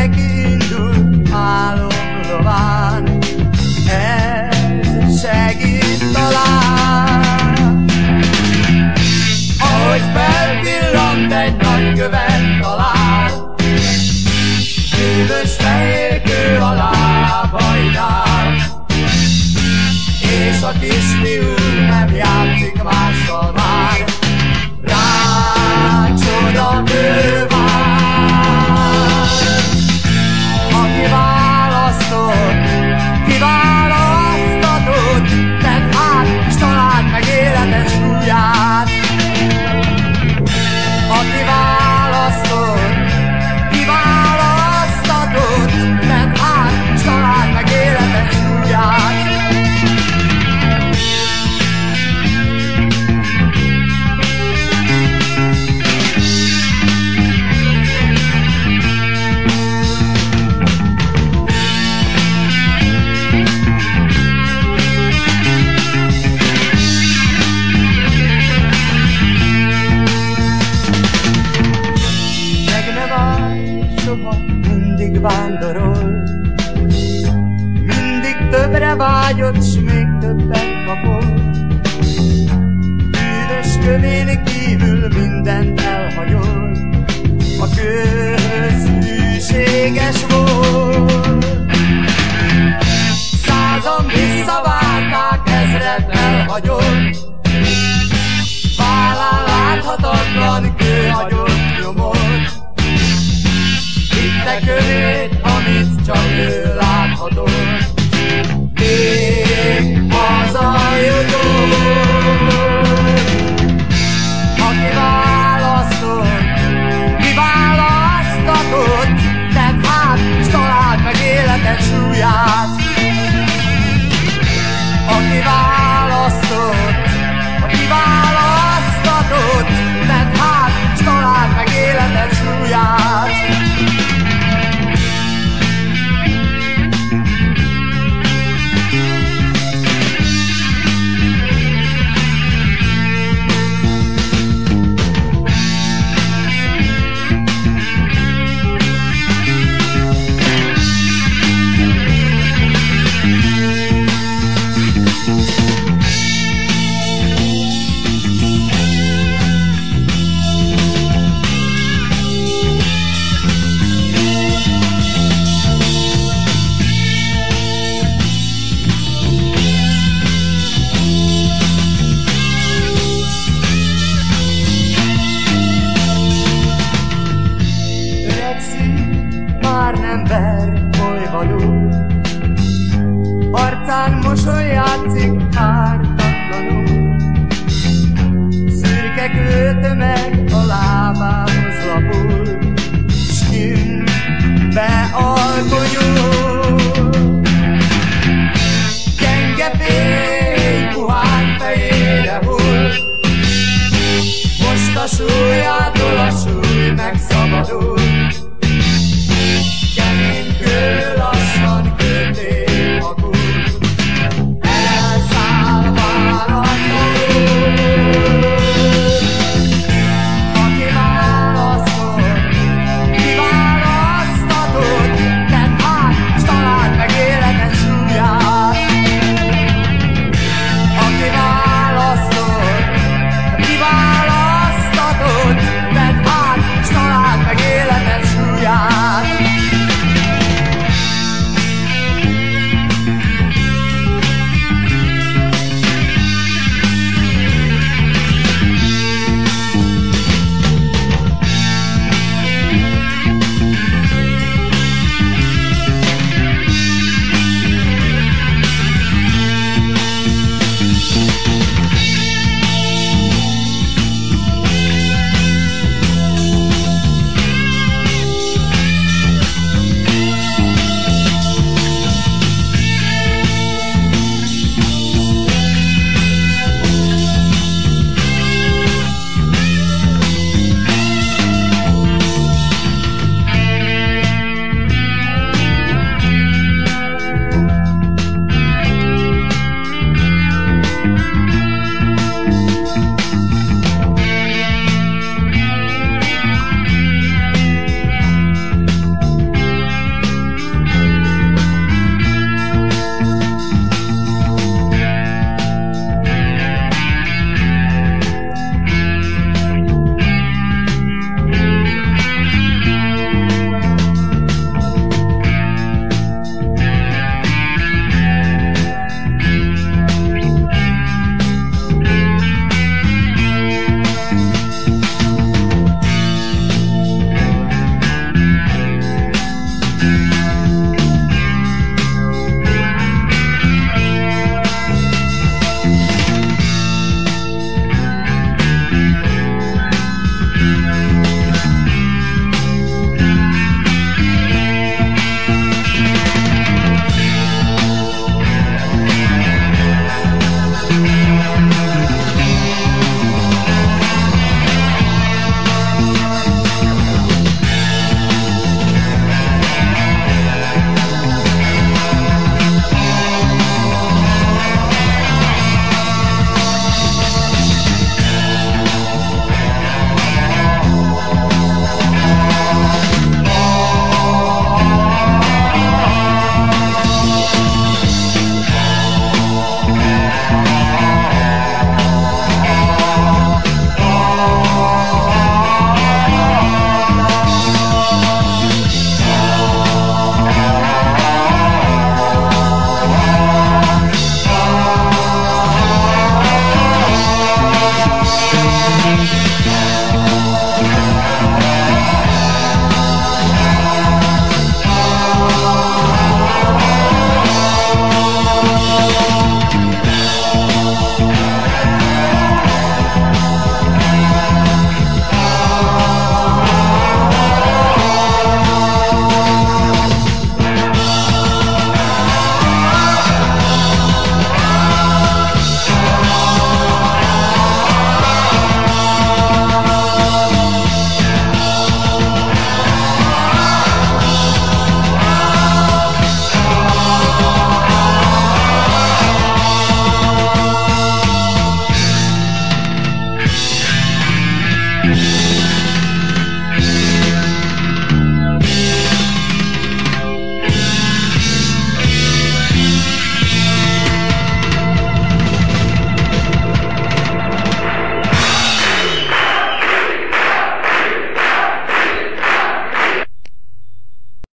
indul álom lován, ez segít talán. Ahogy felvillant egy nagy követ talál, bűvös fehér kő a lábainál, és a kisfiú nem játszik mással már, rá csoda ő vár. Aki választott, kiválasztatott, tedd hát, s találd meg életed súlyát. Aki választott, kiválasztatott, tedd hát, s találd meg életed súlyát. Mindig vándorol, mindig többre vágyott, s még többet kapott. Bűvös kövén kívül mindent elhagyott, a kőhöz hűséges volt. Százan visszavárták, ezred elhagyott, vállán láthatatlan kő hagyott nyomot. Vitte kövét, amit csak ő láthatott, még hazajutott. Aki választott, kiválasztatott, tedd hát, s találd meg életed súlyát. Aki választott, aki választatott, tedd hát, s találd meg életed súlyát. Már nem ver olyvalul, arcán mosoly játszik ártatlanul. Szürke kőtömeg a lábához lapul, s kint be